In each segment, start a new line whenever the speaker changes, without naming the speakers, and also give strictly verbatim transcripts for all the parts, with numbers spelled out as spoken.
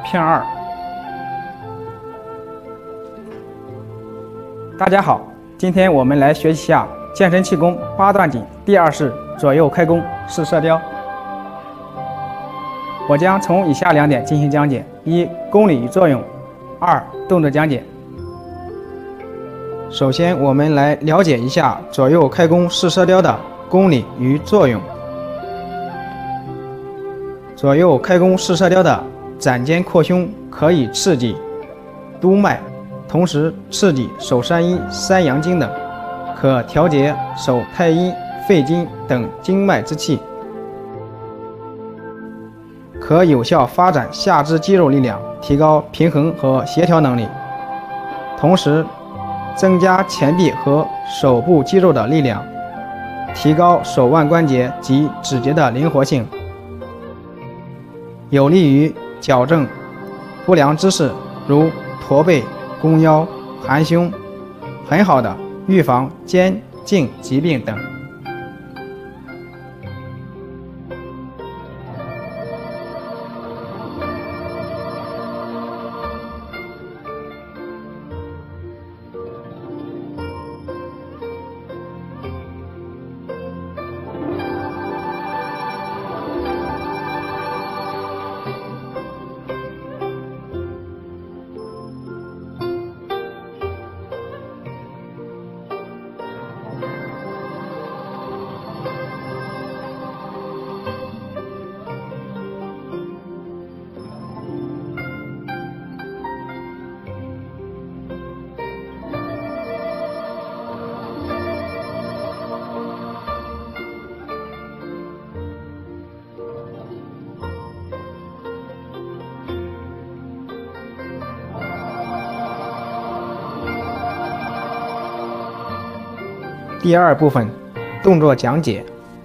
片二。大家好，今天我们来学习下健身气功八段锦第二式左右开弓式射雕。我将从以下两点进行讲解：一、功理与作用；二、动作讲解。首先，我们来了解一下左右开弓式射雕的功理与作用。左右开弓式射雕的展肩扩胸可以刺激督脉，同时刺激手三阴、三阳经等，可调节手太阴、肺经等经脉之气，可有效发展下肢肌肉力量，提高平衡和协调能力，同时增加前臂和手部肌肉的力量，提高手腕关节及指节的灵活性，有利于矫正不良姿势，如驼背、弓腰、含胸，很好的预防肩颈疾病等。第二部分，动作讲解。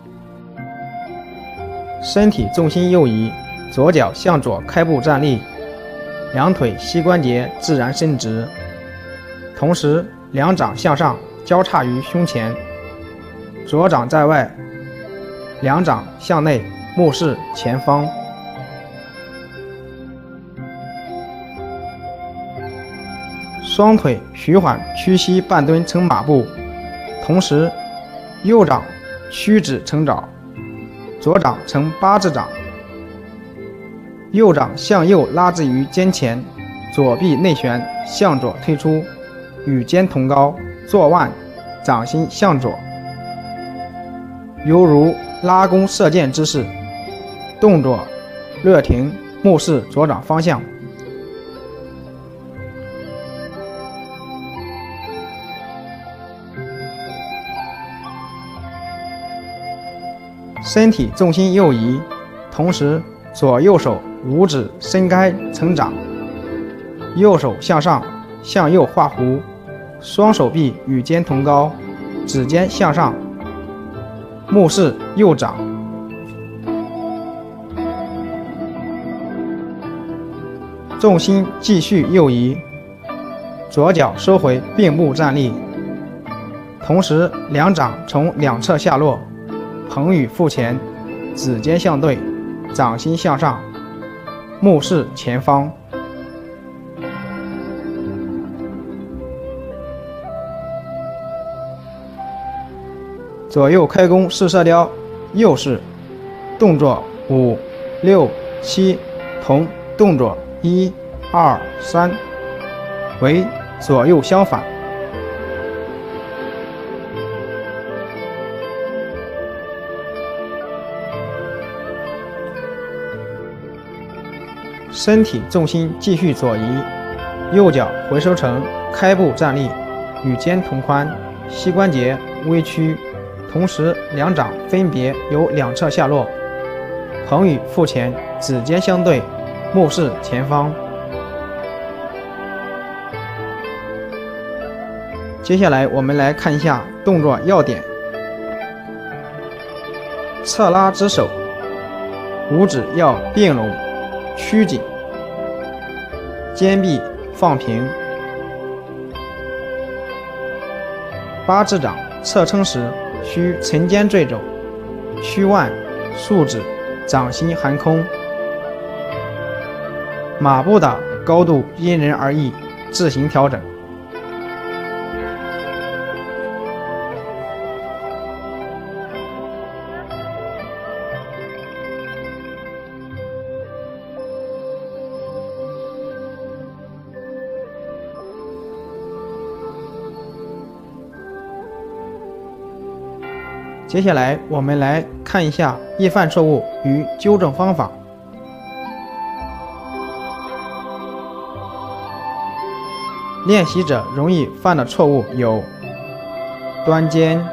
身体重心右移，左脚向左开步站立，两腿膝关节自然伸直，同时两掌向上交叉于胸前，左掌在外，两掌向内，目视前方。双腿徐缓屈膝半蹲成马步，同时右掌屈指成爪，左掌成八字掌，右掌向右拉至于肩前，左臂内旋向左推出，与肩同高，坐腕，掌心向左，犹如拉弓射箭之势。动作略停，目视左掌方向。身体重心右移，同时左右手五指伸开成掌，右手向上向右画弧，双手臂与肩同高，指尖向上，目视右掌。重心继续右移，左脚收回并步站立，同时两掌从两侧下落，捧于腹前，指尖相对，掌心向上，目视前方。左右开弓式射雕右式，动作五、六、七，同动作一、二、三，为左右相反。身体重心继续左移，右脚回收成开步站立，与肩同宽，膝关节微屈，同时两掌分别由两侧下落，捧于腹前，指尖相对，目视前方。接下来我们来看一下动作要点。侧拉之手，五指要并拢趋紧，肩臂放平，八字掌侧撑时需沉肩坠肘，屈腕竖指，掌心含空。 马步的高度因人而异，自行调整。接下来，我们来看一下易犯错误与纠正方法。练习者容易犯的错误有端肩。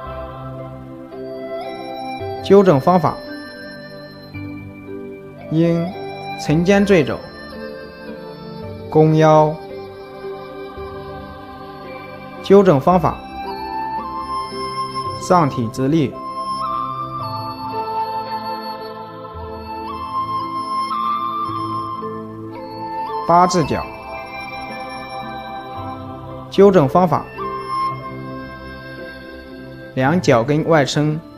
纠正方法：应沉肩坠肘，弓腰。纠正方法：上体直立，八字脚。纠正方法：两脚跟外撑，